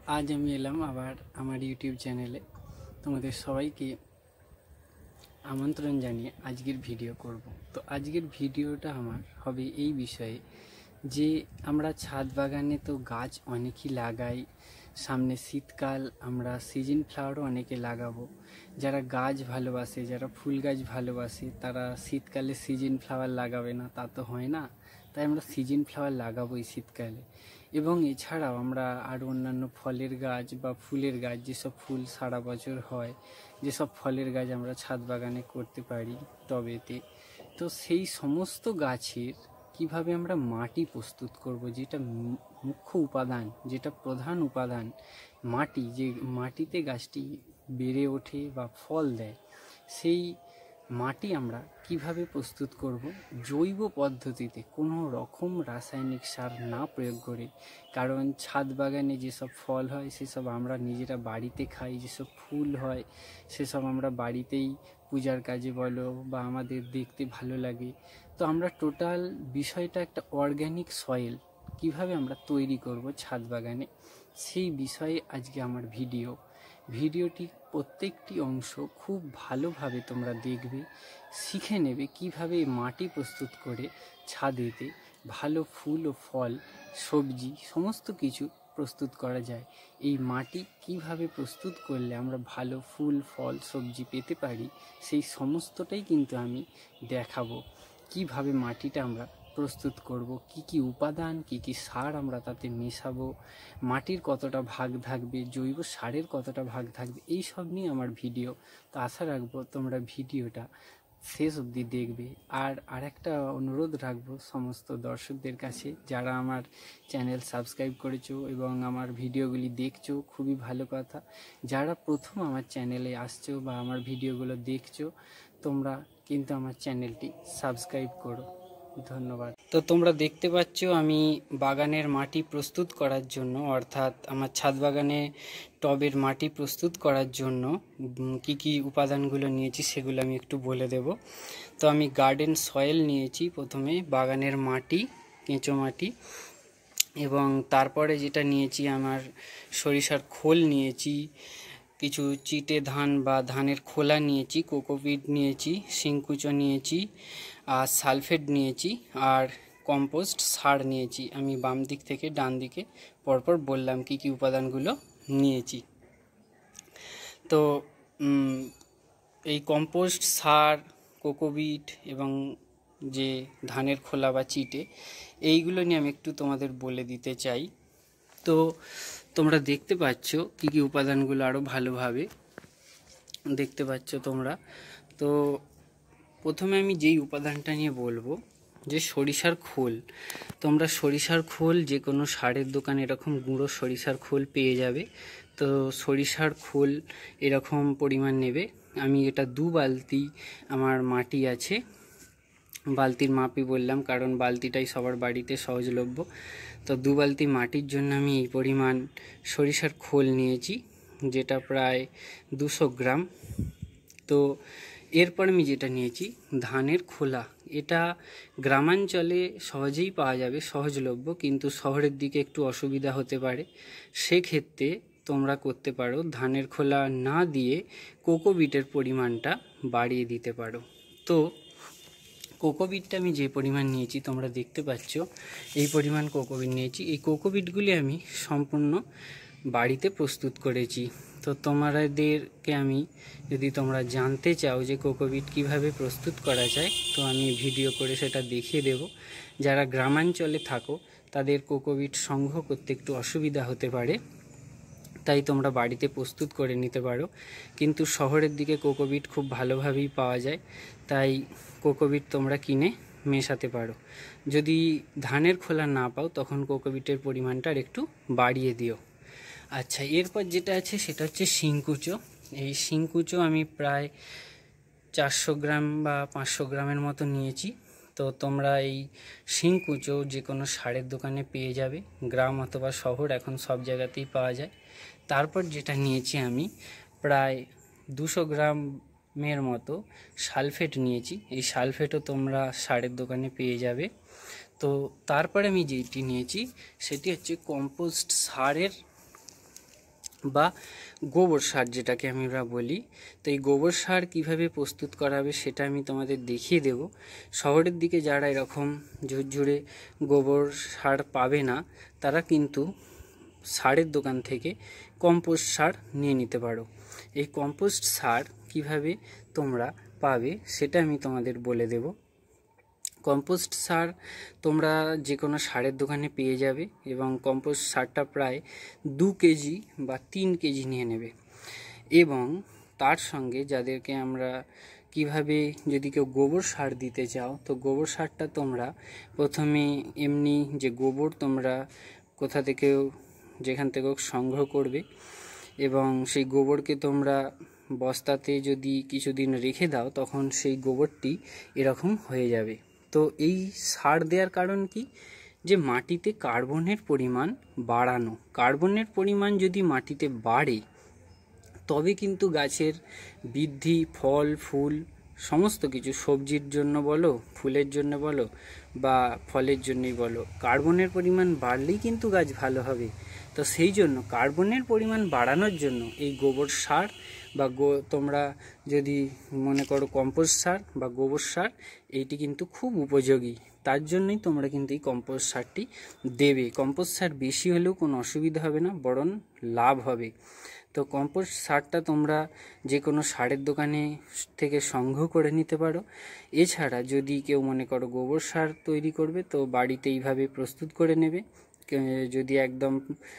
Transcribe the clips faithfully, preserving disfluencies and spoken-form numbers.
आज আমি এলাম আবার আমার ইউটিউব চ্যানেলে তোমাদের সবাইকে আমন্ত্রণ জানিয়ে আজকের ভিডিও করব। তো আজকের ভিডিওটা আমার হবে এই বিষয়ে যে আমরা ছাদ বাগানে তো গাছ অনেকই লাগাই, সামনে শীতকাল, আমরা সিজন ফ্লাওয়ারও অনেকে লাগাবো। যারা গাছ ভালোবাসে, যারা ফুল গাছ ভালোবাসে, তারা শীতকালে সিজন ফ্লাওয়ার লাগাবে না তা তো হয় না, তাই আমরা সিজন ফ্লাওয়ার লাগাবো এই শীতকালে। এবং এছাড়াও আমরা আরও অন্যান্য ফলের গাছ বা ফুলের গাছ, যেসব ফুল সারা বছর হয়, যেসব ফলের গাছ আমরা ছাদ বাগানে করতে পারি টবেতে, তো সেই সমস্ত গাছের কিভাবে আমরা মাটি প্রস্তুত করব, যেটা মুখ্য উপাদান, যেটা প্রধান উপাদান মাটি, যে মাটিতে গাছটি বেড়ে ওঠে বা ফল দেয়, সেই মাটি আমরা কিভাবে প্রস্তুত করব জৈব পদ্ধতিতে, কোনো রকম রাসায়নিক সার না প্রয়োগ করে। কারণ ছাদ বাগানে যেসব ফল হয় সেসব আমরা নিজেরা বাড়িতে খাই, যেসব ফুল হয় সেসব আমরা বাড়িতেই পূজার কাজে বলো বা আমাদের দেখতে ভালো লাগে। তো আমরা টোটাল বিষয়টা একটা অর্গ্যানিক সয়েল কিভাবে আমরা তৈরি করব ছাদ বাগানে, সেই বিষয়ে আজকে আমার ভিডিও ভিডিওটি প্রত্যেকটি অংশ খুব ভালোভাবে তোমরা দেখবে, শিখে নেবে কিভাবে মাটি প্রস্তুত করে ছাদেতে ভালো ফুল ও ফল, সবজি সমস্ত কিছু প্রস্তুত করা যায়। এই মাটি কিভাবে প্রস্তুত করলে আমরা ভালো ফুল ফল সবজি পেতে পারি, সেই সমস্তটাই কিন্তু আমি দেখাবো। কিভাবে মাটিটা আমরা প্রস্তুত করব, কি কি উপাদান, কি কি সার আমরা তাতে মেশাবো, মাটির কতটা ভাগ থাকবে, জৈব সারের কতটা ভাগ থাকবে, এই সব নিয়ে আমার ভিডিও। তো আশা রাখবো তোমরা ভিডিওটা শেষ অবধি দেখবে। আর আরেকটা অনুরোধ রাখবো সমস্ত দর্শকদের কাছে, যারা আমার চ্যানেল সাবস্ক্রাইব করেছো এবং আমার ভিডিওগুলি দেখছো, খুবই ভালো কথা। যারা প্রথম আমার চ্যানেলে আসছো বা আমার ভিডিওগুলো দেখছো, তোমরা কিন্তু আমার চ্যানেলটি সাবস্ক্রাইব করো। ধন্যবাদ। তো তোমরা দেখতে পাচ্ছ আমি বাগানের মাটি প্রস্তুত করার জন্য, অর্থাৎ আমার ছাদ বাগানে টবের মাটি প্রস্তুত করার জন্য কি কি উপাদানগুলো নিয়েছি সেগুলো আমি একটু বলে দেব। তো আমি গার্ডেন সয়েল নিয়েছি, প্রথমে বাগানের মাটি, কেঁচো মাটি, এবং তারপরে যেটা নিয়েছি আমার সরিষার খোল নিয়েছি, কিছু চিটে ধান বা ধানের খোলা নিয়েছি, কোকোপিট নিয়েছি, শিংকুচো নিয়েছি, আর সালফেট নিয়েছি, আর কম্পোস্ট সার নিয়েছি। আমি বাম দিক থেকে ডান দিকে পরপর বললাম কি কি উপাদানগুলো নিয়েছি। তো এই কম্পোস্ট সার, কোকোপিট এবং যে ধানের খোলা বা চিটে, এইগুলো নিয়ে আমি একটু তোমাদের বলে দিতে চাই। তো তোমরা দেখতে পাচ্ছ কি কি উপাদানগুলো আরও ভালোভাবে দেখতে পাচ্ছ তোমরা। তো প্রথমে আমি যেই উপাদানটা নিয়ে বলবো, যে সরিষার খোল। তোমরা সরিষার খোল যে কোনো সারের দোকানে এরকম গুঁড়ো সরিষার খোল পেয়ে যাবে। তো সরিষার খোল এরকম পরিমাণ নেবে। আমি এটা দু বালতি আমার মাটি আছে, বালতির মাপই বললাম কারণ বালতিটাই সবার বাড়িতে সহজলভ্য। তো দু বালতি মাটির জন্য আমি এই পরিমাণ সরিষার খোল নিয়েছি, যেটা প্রায় দুশো গ্রাম। তো এরপর আমি যেটা নিয়েছি ধানের খোলা, এটা গ্রামাঞ্চলে সহজেই পাওয়া যাবে, সহজলভ্য, কিন্তু শহরের দিকে একটু অসুবিধা হতে পারে। সেক্ষেত্রে তোমরা করতে পারো ধানের খোলা না দিয়ে কোকোপিটের পরিমাণটা বাড়িয়ে দিতে পারো। তো কোকোপিটটা আমি যে পরিমাণ নিয়েছি তোমরা দেখতে পাচ্ছ, এই পরিমাণ কোকোপিট নিয়েছি। এই কোকোপিটগুলি আমি সম্পূর্ণ বাড়িতে প্রস্তুত করেছি। তো তোমাদেরকে আমি, যদি তোমরা জানতে চাও যে কোকোপিট কিভাবে প্রস্তুত করা যায়, তো আমি ভিডিও করে সেটা দেখিয়ে দেব। যারা গ্রামাঞ্চলে থাকো তাদের কোকোপিট সংগ্রহ করতে একটু অসুবিধা হতে পারে, তাই তোমরা বাড়িতে প্রস্তুত করে নিতে পারো। কিন্তু শহরের দিকে কোকোপিট খুব ভালোভাবেই পাওয়া যায়, তাই কোকোপিট তোমরা কিনে মেশাতে পারো। যদি ধানের খোলা না পাও তখন কোকোপিটের পরিমাণটা আর একটু বাড়িয়ে দিও। আচ্ছা, এরপর যেটা আছে সেটা হচ্ছে শিংকুচো। এই শিংকুচো আমি প্রায় চারশো গ্রাম বা পাঁচশো গ্রামের মতো নিয়েছি। তো তোমরা এই শিংকুচো যে কোনো সারের দোকানে পেয়ে যাবে, গ্রাম অথবা শহর, এখন সব জায়গাতেই পাওয়া যায়। তারপর যেটা নিয়েছি আমি প্রায় দুশো গ্রামের মতো সালফেট নিয়েছি। এই সালফেটও তোমরা সারের দোকানে পেয়ে যাবে। তো তারপরে আমি যেটি নিয়েছি সেটি হচ্ছে কম্পোস্ট সারের বা গোবর সার যেটাকে আমরা বলি। তো এই গোবর সার কীভাবে প্রস্তুত করা হবে সেটা আমি তোমাদের দেখিয়ে দেব। শহরের দিকে যারা এরকম ঝুরঝুরে গোবর সার পাবে না, তারা কিন্তু সারের দোকান থেকে কম্পোস্ট সার নিয়ে নিতে পারো। এই কম্পোস্ট সার কিভাবে তোমরা পাবে সেটা আমি তোমাদের বলে দেব। কম্পোস্ট সার তোমরা যে কোনো সারের দোকানে পেয়ে যাবে এবং কম্পোস্ট সারটা প্রায় দু কেজি বা তিন কেজি নিয়ে নেবে। এবং তার সঙ্গে যাদেরকে আমরা কিভাবে যদি কেউ গোবর সার দিতে চাও, তো গোবর সারটা তোমরা প্রথমে এমনি যে গোবর তোমরা কোথা থেকেও যেখান থেকেও সংগ্রহ করবে এবং সেই গোবরকে তোমরা বস্তাতে যদি কিছুদিন রেখে দাও, তখন সেই গোবরটি এরকম হয়ে যাবে। তো এই সার দেওয়ার কারণ কি, যে মাটিতে কার্বনের পরিমাণ বাড়ানো। কার্বনের পরিমাণ যদি মাটিতে বাড়ে তবে কিন্তু গাছের বৃদ্ধি, ফল ফুল সমস্ত কিছু, সবজির জন্য বলো, ফুলের জন্য বলো বা ফলের জন্যই বলো, কার্বনের পরিমাণ বাড়লেই কিন্তু গাছ ভালো হবে। তো সেই জন্য কার্বনের পরিমাণ বাড়ানোর জন্য এই গোবর সার বা গো তোমরা যদি মনে করো কম্পোস্ট সার বা গোবর সার, এইটি কিন্তু খুব উপযোগী। তার জন্যই তোমরা কিন্তু এই কম্পোস্ট সারটি দেবে। কম্পোস্ট সার বেশি হলেও কোনো অসুবিধা হবে না, বরং লাভ হবে। তো কম্পোস্ট সারটা তোমরা যে কোনো সারের দোকানে থেকে সংগ্রহ করে নিতে পারো। এছাড়া যদি কেউ মনে করো গোবর সার তৈরি করবে, তো বাড়িতে এইভাবে প্রস্তুত করে নেবে। যদি একদম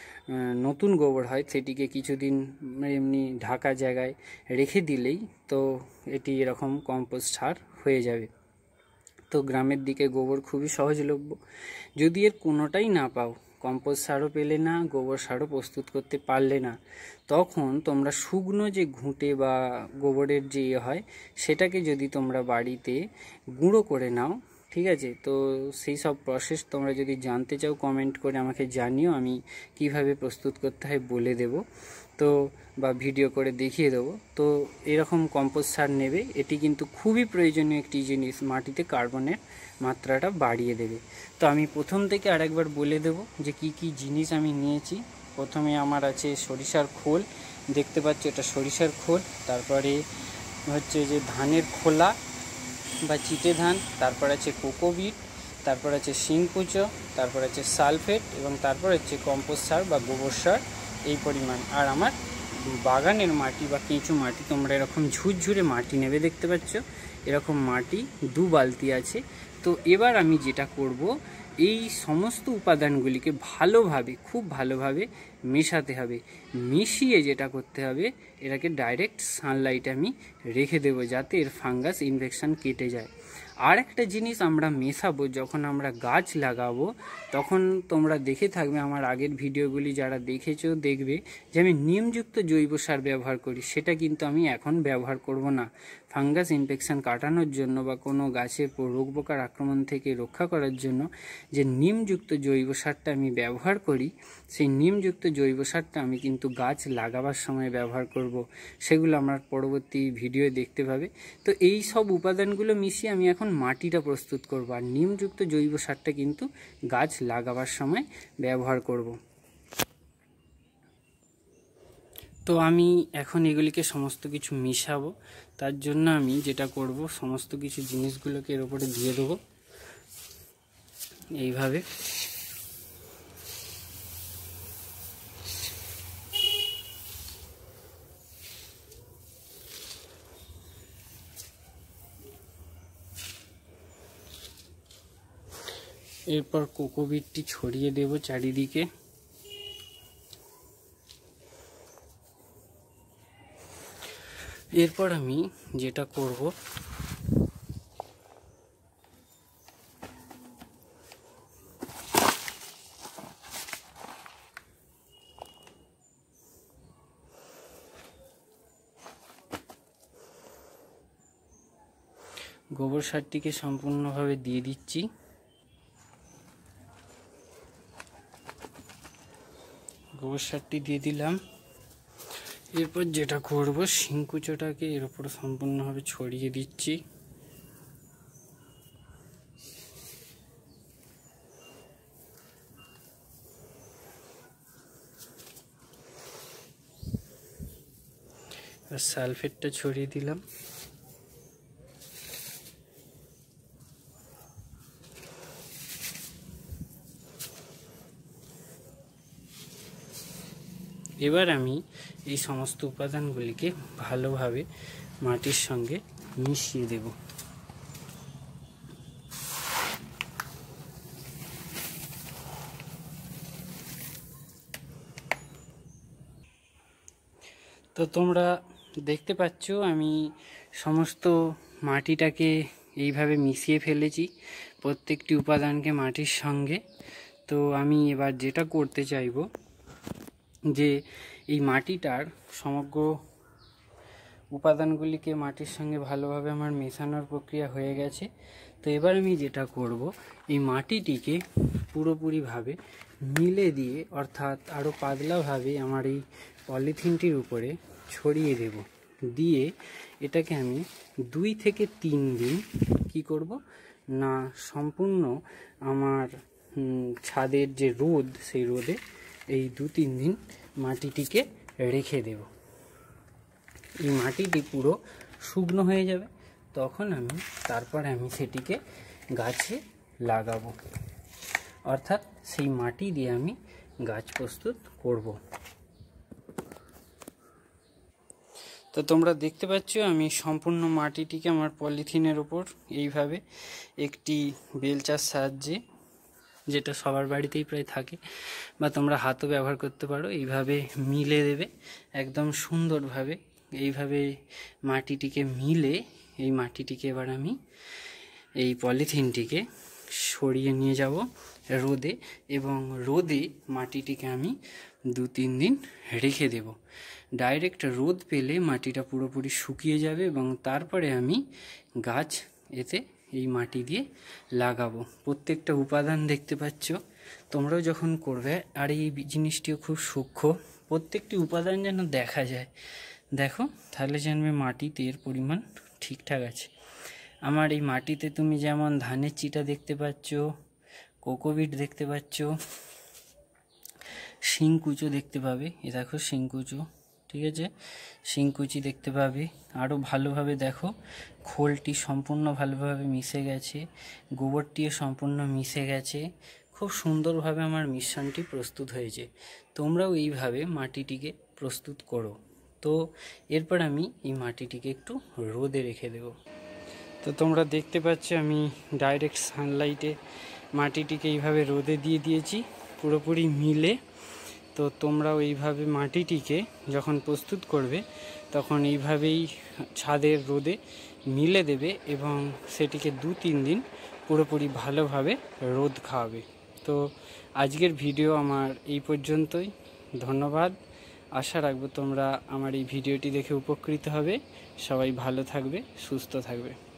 নতুন গোবর হয়, সেটিকে কিছুদিন এমনি ঢাকা জায়গায় রেখে দিলেই তো এটি এরকম কম্পোস্ট সার হয়ে যাবে। তো গ্রামের দিকে গোবর খুবই সহজলভ্য। যদি এর কোনোটাই না পাও, কম্পোস্ট সারও পেলে না, গোবর সারও প্রস্তুত করতে পারলে না, তখন তোমরা শুকনো যে ঘুঁটে বা গোবরের যে ইয়ে হয়, সেটাকে যদি তোমরা বাড়িতে গুঁড়ো করে নাও, ঠিক আছে। তো সেই সব প্রসেস তোমরা যদি জানতে চাও কমেন্ট করে আমাকে জানিও, আমি কিভাবে প্রস্তুত করতে হয় বলে দেব, তো বা ভিডিও করে দেখিয়ে দেবো। তো এরকম কম্পোস্ট সার নেবে, এটি কিন্তু খুবই প্রয়োজনীয় একটি জিনিস, মাটিতে কার্বনের মাত্রাটা বাড়িয়ে দেবে। তো আমি প্রথম থেকে আরেকবার বলে দেব যে কি কি জিনিস আমি নিয়েছি। প্রথমে আমার আছে সরিষার খোল, দেখতে পাচ্ছ এটা সরিষার খোল। তারপরে হচ্ছে যে ধানের খোলা বা চিটে ধান, তারপর আছে কোকোবিট, তারপর আছে শিংকুচো, তারপর আছে সালফেট এবং তারপর হচ্ছে কম্পোস্ট সার বা গোবর সার এই পরিমাণ। আর আমার বাগানের মাটি বা কেঁচো মাটি, তোমরা এরকম ঝুরঝুরে মাটি নেবে, দেখতে পাচ্ছ এরকম মাটি দু বালতি আছে। তো এবার আমি যেটা করব, এই সমস্ত উপাদানগুলিকে ভালোভাবে, খুব ভালোভাবে মেশাতে হবে। মিশিয়ে যেটা করতে হবে, এটাকে ডাইরেক্ট সানলাইটে আমি রেখে দেবো, যাতে এর ফাঙ্গাস ইনফেকশান কেটে যায়। আর একটা জিনিস আমরা মেশাবো, যখন আমরা গাছ লাগাবো তখন তোমরা দেখে থাকবে আমার আগের ভিডিওগুলি যারা দেখেছো দেখবে যে আমি নিমযুক্ত জৈব সার ব্যবহার করি। সেটা কিন্তু আমি এখন ব্যবহার করব না। ফাঙ্গাস ইনফেকশান কাটানোর জন্য বা কোনো গাছের রোগ পোকার আক্রমণ থেকে রক্ষা করার জন্য যে নিমযুক্ত জৈব সারটা আমি ব্যবহার করি, সেই নিমযুক্ত জৈব সারটা আমি কিন্তু গাছ লাগাবার সময় ব্যবহার করব। সেগুলো আমার পরবর্তী ভিডিও দেখতে পাবে। তো এই সব উপাদানগুলো মিশিয়ে আমি এখন মাটিটা প্রস্তুত করব, আর নিমযুক্ত জৈব সারটা কিন্তু গাছ লাগাবার সময় ব্যবহার করব। তো আমি এখন এগুলিকে সমস্ত কিছু মিশাবো। তার জন্য আমি যেটা করব, সমস্ত কিছু জিনিসগুলোকে এর উপরে দিয়ে দেবো এইভাবে। এরপর কোকোবিটটি ছড়িয়ে দেব চারিদিকে। এরপর আমি যেটা করব, গোবর সারটিকে সম্পূর্ণভাবে দিয়ে দিচ্ছি। গোবর সারটি দিয়ে দিলাম। এরপর যেটা করব, শিংকুচোটাকে এর উপর সম্পূর্ণভাবে ছড়িয়ে দিচ্ছি। আর সালফেটটা ছড়িয়ে দিলাম। এবার আমি এই সমস্ত উপাদানগুলিকে ভালোভাবে মাটির সঙ্গে মিশিয়ে দেব। তো তোমরা দেখতে পাচ্ছ আমি সমস্ত মাটিটাকে এইভাবে মিশিয়ে ফেলেছি, প্রত্যেকটি উপাদানকে মাটির সঙ্গে। তো আমি এবার যেটা করতে চাইব যে এই মাটিটার সমগ্র উপাদানগুলিকে মাটির সঙ্গে ভালোভাবে আমার মেশানোর প্রক্রিয়া হয়ে গেছে। তো এবার আমি যেটা করব, এই মাটিটিকে পুরোপুরিভাবে মিলে দিয়ে, অর্থাৎ আরও পাতলাভাবে আমার এই পলিথিনটির উপরে ছড়িয়ে দেব। দিয়ে এটাকে আমি দুই থেকে তিন দিন কি করব না, সম্পূর্ণ আমার ছাদের যে রোদ, সেই রোদে এই দু তিন দিন মাটিটিকে রেখে দেব। এই মাটিটি পুরো শুকনো হয়ে যাবে, তখন আমি তারপর আমি সেটিকে গাছে লাগাবো, অর্থাৎ সেই মাটি দিয়ে আমি গাছ প্রস্তুত করব। তো তোমরা দেখতে পাচ্ছ আমি সম্পূর্ণ মাটিটিকে আমার পলিথিনের ওপর এইভাবে একটি বেলচার সাহায্যে, যেটা সবার বাড়িতেই প্রায় থাকে বা তোমরা হাতও ব্যবহার করতে পারো, এইভাবে মিলে দেবে একদম সুন্দরভাবে। এইভাবে মাটিটিকে মিলে এই মাটিটিকে এবার আমি এই পলিথিনটিকে সরিয়ে নিয়ে যাব রোদে, এবং রোদে মাটিটিকে আমি দু তিন দিন রেখে দেব। ডাইরেক্ট রোদ পেলে মাটিটা পুরোপুরি শুকিয়ে যাবে এবং তারপরে আমি গাছ এতে এই মাটি দিয়ে লাগাবো। প্রত্যেকটা উপাদান দেখতে পাচ্ছ তোমরাও যখন করবে, আর এই জিনিসটিও খুব সূক্ষ্ম, প্রত্যেকটি উপাদান যেন দেখা যায়। দেখো, তাহলে জানবে মাটিতে এর পরিমাণ ঠিকঠাক আছে। আমার এই মাটিতে তুমি যেমন ধানের চিটা দেখতে পাচ্ছ, কোকোপিট দেখতে পাচ্ছ, শিংকুচো দেখতে পাবে, এ দেখো শিংকুচো, ঠিক আছে, শিংকুচি দেখতে পাবে। আরও ভালোভাবে দেখো, খোলটি সম্পূর্ণ ভালোভাবে মিশে গেছে, গোবরটিও সম্পূর্ণ মিশে গেছে, খুব সুন্দরভাবে আমার মিশ্রণটি প্রস্তুত হয়েছে। তোমরাও এইভাবে মাটিটিকে প্রস্তুত করো। তো এরপর আমি এই মাটিটিকে একটু রোদে রেখে দেব। তো তোমরা দেখতে পাচ্ছ আমি ডাইরেক্ট সানলাইটে মাটিটিকে এইভাবে রোদে দিয়ে দিয়েছি পুরোপুরি মিলে। তো তোমরাও এইভাবে মাটিটিকে যখন প্রস্তুত করবে তখন এইভাবেই ছাদের রোদে মিলে দেবে এবং সেটিকে দু তিন দিন পুরোপুরি ভালোভাবে রোদ খাওয়াবে। তো আজকের ভিডিও আমার এই পর্যন্তই। ধন্যবাদ। আশা রাখবো তোমরা আমার এই ভিডিওটি দেখে উপকৃত হবে। সবাই ভালো থাকবে, সুস্থ থাকবে।